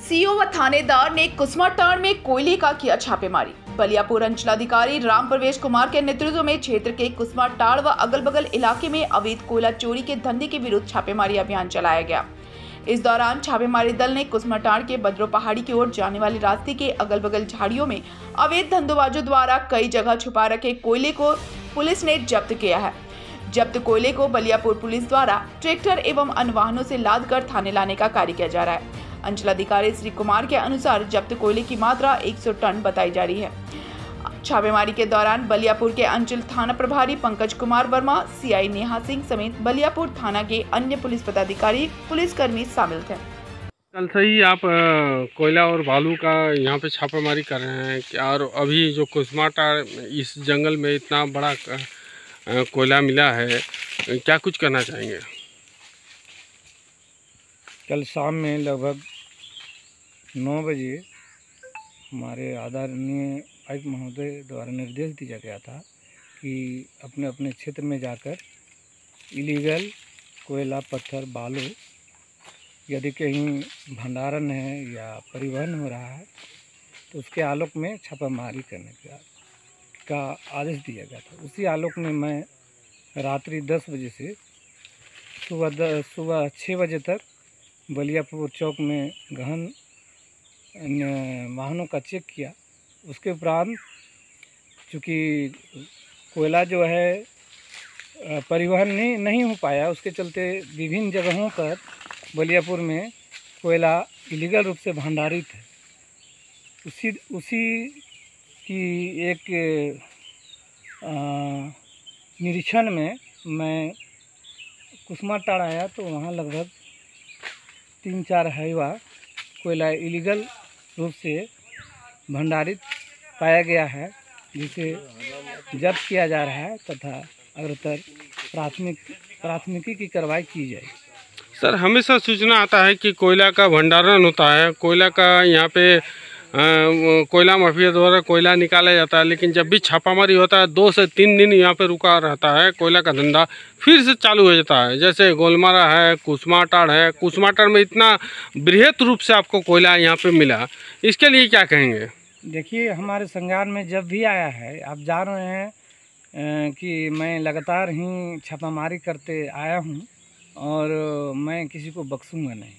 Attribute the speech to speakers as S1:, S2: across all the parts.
S1: CO व थानेदार ने कुसमाटांड़ में कोयले का किया छापेमारी। बलियापुर अंचलाधिकारी राम प्रवेश कुमार के नेतृत्व में क्षेत्र के कुसमाटांड़ व अगल बगल इलाके में अवैध कोयला चोरी के धंधे के विरुद्ध छापेमारी अभियान चलाया गया। इस दौरान छापेमारी दल ने कुसमाटांड़ के बद्रो पहाड़ी की ओर जाने वाले रास्ते के अगल बगल झाड़ियों में अवैध धंधोबाजों द्वारा कई जगह छुपा रखे कोयले को पुलिस ने जब्त किया है। जब्त कोयले को बलियापुर पुलिस द्वारा ट्रैक्टर एवं अन्य वाहनों से लाद कर थाने लाने का कार्य किया जा रहा है। अंचलाधिकारी श्री कुमार के अनुसार जब्त कोयले की मात्रा 100 टन बताई जा रही है। छापेमारी के दौरान बलियापुर के अंचल थाना प्रभारी पंकज कुमार वर्मा, सीआई नेहा सिंह समेत बलियापुर थाना के अन्य पुलिस पदाधिकारी, पुलिसकर्मी शामिल थे।
S2: कल से ही आप कोयला और बालू का यहाँ पे छापेमारी कर रहे हैं क्या? और अभी जो कुसमाटांड़ इस जंगल में इतना बड़ा कोयला मिला है, क्या कुछ करना चाहेंगे?
S3: कल शाम में लगभग 9 बजे हमारे आदरणीय आयुक्त महोदय द्वारा निर्देश दिया गया था कि अपने अपने क्षेत्र में जाकर इलीगल कोयला, पत्थर, बालू यदि कहीं भंडारण है या परिवहन हो रहा है तो उसके आलोक में छापामारी करने का आदेश दिया गया था। उसी आलोक में मैं रात्रि 10 बजे से सुबह 6 बजे तक बलियापुर चौक में गहन वाहनों का चेक किया। उसके उपरांत चूँकि कोयला जो है परिवहन नहीं हो पाया, उसके चलते विभिन्न जगहों पर बलियापुर में कोयला इलीगल रूप से भंडारित है। उसी की एक निरीक्षण में मैं कुसमाटांड़ आया तो वहाँ लगभग 3-4 हाईवा कोयला इलीगल रूप से भंडारित पाया गया है, जिसे जब्त किया जा रहा है तथा अग्रतर प्राथमिकी की कार्रवाई की जाए।
S2: सर, हमेशा सूचना आता है कि कोयला का भंडारण होता है, कोयला का यहाँ पे कोयला माफिया द्वारा कोयला निकाला जाता है, लेकिन जब भी छापामारी होता है 2 से 3 दिन यहाँ पे रुका रहता है, कोयला का धंधा फिर से चालू हो जाता है। जैसे गोलमारा है, कुसमाटांड़ है। कुसमाटांड़ में इतना बृहत रूप से आपको कोयला यहाँ पे मिला, इसके लिए क्या कहेंगे?
S3: देखिए, हमारे संज्ञान में जब भी आया है, आप जान रहे हैं कि मैं लगातार ही छापामारी करते आया हूँ और मैं किसी को बख्शूँगा नहीं।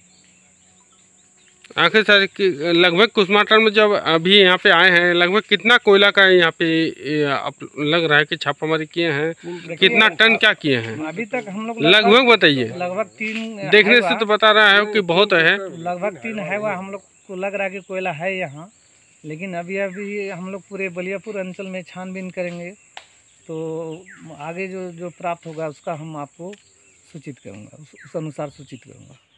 S2: आखिर सर, कि लगभग कुसमाटांड़ में जब अभी यहाँ पे आए हैं, लगभग कितना कोयला का यहाँ पे लग रहा है कि छापामारी किए हैं? कितना टन क्या किए हैं
S3: अभी तक हम लोग?
S2: लगभग बताइए।
S3: लगभग 3
S2: देखने से तो बता रहा है कि बहुत है।
S3: लगभग 3 हाईवा हम लोग को लग रहा है कि कोयला है यहाँ, लेकिन अभी हम लोग पूरे बलियापुर अंचल में छानबीन करेंगे तो आगे जो प्राप्त होगा उसका हम आपको सूचित करूँगा, उस अनुसार सूचित करूँगा।